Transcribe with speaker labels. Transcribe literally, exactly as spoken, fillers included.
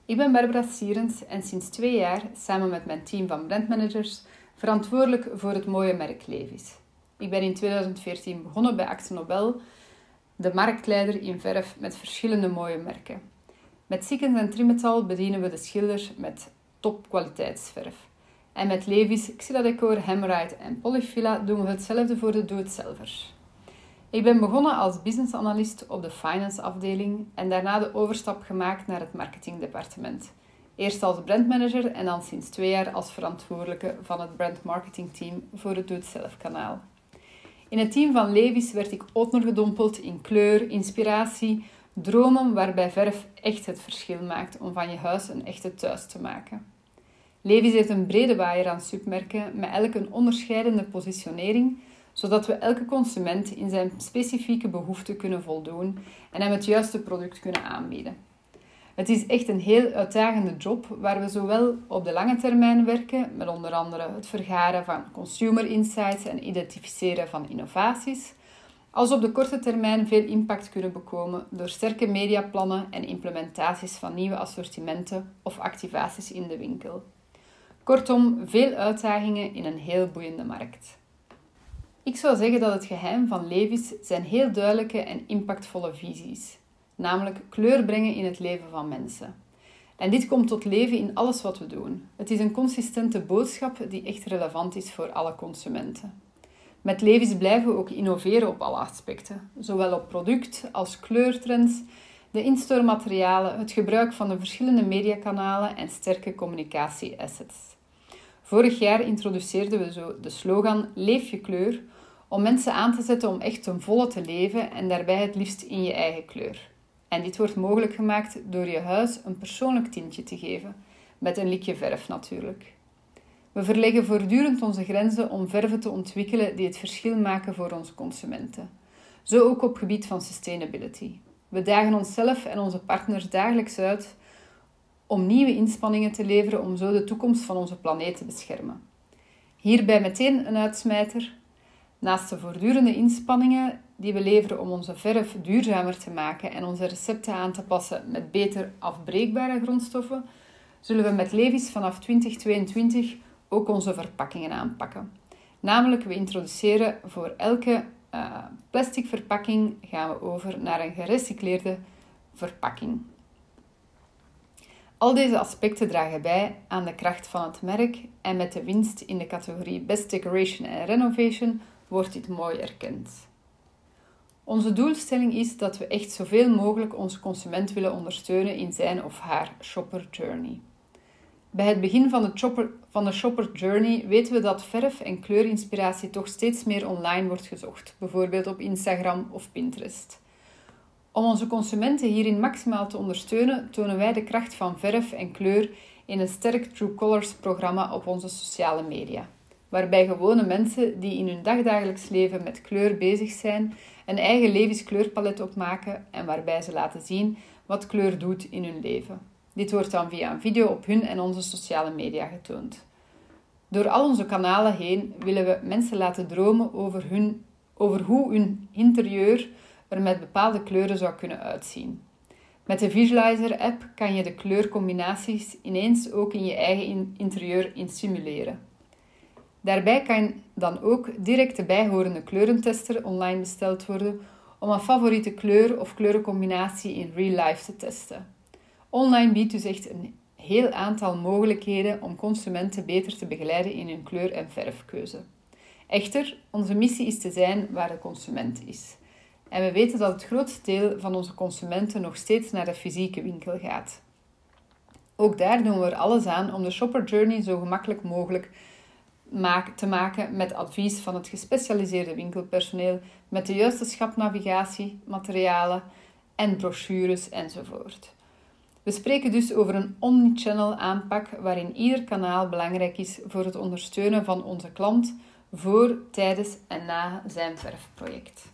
Speaker 1: Ik ben Barbara Sierens en sinds twee jaar, samen met mijn team van brandmanagers, verantwoordelijk voor het mooie merk Levi's. Ik ben in tweeduizend veertien begonnen bij AkzoNobel, de marktleider in verf met verschillende mooie merken. Met Sikkens en Trimetal bedienen we de schilders met topkwaliteitsverf. En met Levi's, Xyladecor, Hamrite en Polyfilla doen we hetzelfde voor de doe-het-zelvers. Ik ben begonnen als business analyst op de finance afdeling en daarna de overstap gemaakt naar het marketingdepartement. Eerst als brandmanager en dan sinds twee jaar als verantwoordelijke van het brandmarketingteam voor het doe-het-zelf kanaal. In het team van Levi's werd ik ondergedompeld in kleur, inspiratie, dromen waarbij verf echt het verschil maakt om van je huis een echte thuis te maken. Levi's heeft een brede waaier aan submerken met elk een onderscheidende positionering, zodat we elke consument in zijn specifieke behoeften kunnen voldoen en hem het juiste product kunnen aanbieden. Het is echt een heel uitdagende job waar we zowel op de lange termijn werken, met onder andere het vergaren van consumer insights en identificeren van innovaties, als op de korte termijn veel impact kunnen bekomen door sterke mediaplannen en implementaties van nieuwe assortimenten of activaties in de winkel. Kortom, veel uitdagingen in een heel boeiende markt. Ik zou zeggen dat het geheim van Levi's zijn heel duidelijke en impactvolle visies, namelijk kleur brengen in het leven van mensen. En dit komt tot leven in alles wat we doen. Het is een consistente boodschap die echt relevant is voor alle consumenten. Met Levi's blijven we ook innoveren op alle aspecten, zowel op product als kleurtrends, de in-store materialen, het gebruik van de verschillende mediakanalen en sterke communicatie-assets. Vorig jaar introduceerden we zo de slogan Leef je kleur, om mensen aan te zetten om echt ten volle te leven en daarbij het liefst in je eigen kleur. En dit wordt mogelijk gemaakt door je huis een persoonlijk tintje te geven, met een likje verf natuurlijk. We verleggen voortdurend onze grenzen om verven te ontwikkelen die het verschil maken voor onze consumenten. Zo ook op gebied van sustainability. We dagen onszelf en onze partners dagelijks uit om nieuwe inspanningen te leveren om zo de toekomst van onze planeet te beschermen. Hierbij meteen een uitsmijter. Naast de voortdurende inspanningen die we leveren om onze verf duurzamer te maken en onze recepten aan te passen met beter afbreekbare grondstoffen, zullen we met Levi's vanaf twintig tweeëntwintig ook onze verpakkingen aanpakken. Namelijk, we introduceren voor elke uh, plastic verpakking gaan we over naar een gerecycleerde verpakking. Al deze aspecten dragen bij aan de kracht van het merk en met de winst in de categorie Best Decoration en Renovation wordt dit mooi erkend. Onze doelstelling is dat we echt zoveel mogelijk onze consument willen ondersteunen in zijn of haar shopper journey. Bij het begin van de, shopper, van de shopper journey weten we dat verf- en kleurinspiratie toch steeds meer online wordt gezocht, bijvoorbeeld op Instagram of Pinterest. Om onze consumenten hierin maximaal te ondersteunen, tonen wij de kracht van verf en kleur in een sterk True Colors programma op onze sociale media, waarbij gewone mensen die in hun dagdagelijks leven met kleur bezig zijn, een eigen Levi's kleurpalet opmaken en waarbij ze laten zien wat kleur doet in hun leven. Dit wordt dan via een video op hun en onze sociale media getoond. Door al onze kanalen heen willen we mensen laten dromen over, hun, over hoe hun interieur er met bepaalde kleuren zou kunnen uitzien. Met de Visualizer-app kan je de kleurcombinaties ineens ook in je eigen interieur in simuleren. Daarbij kan dan ook direct de bijhorende kleurentester online besteld worden om een favoriete kleur of kleurencombinatie in real life te testen. Online biedt dus echt een heel aantal mogelijkheden om consumenten beter te begeleiden in hun kleur- en verfkeuze. Echter, onze missie is te zijn waar de consument is. En we weten dat het grootste deel van onze consumenten nog steeds naar de fysieke winkel gaat. Ook daar doen we er alles aan om de shopper journey zo gemakkelijk mogelijk te maken met advies van het gespecialiseerde winkelpersoneel, met de juiste schapnavigatie, materialen en brochures enzovoort. We spreken dus over een omnichannel aanpak waarin ieder kanaal belangrijk is voor het ondersteunen van onze klant voor, tijdens en na zijn verfproject.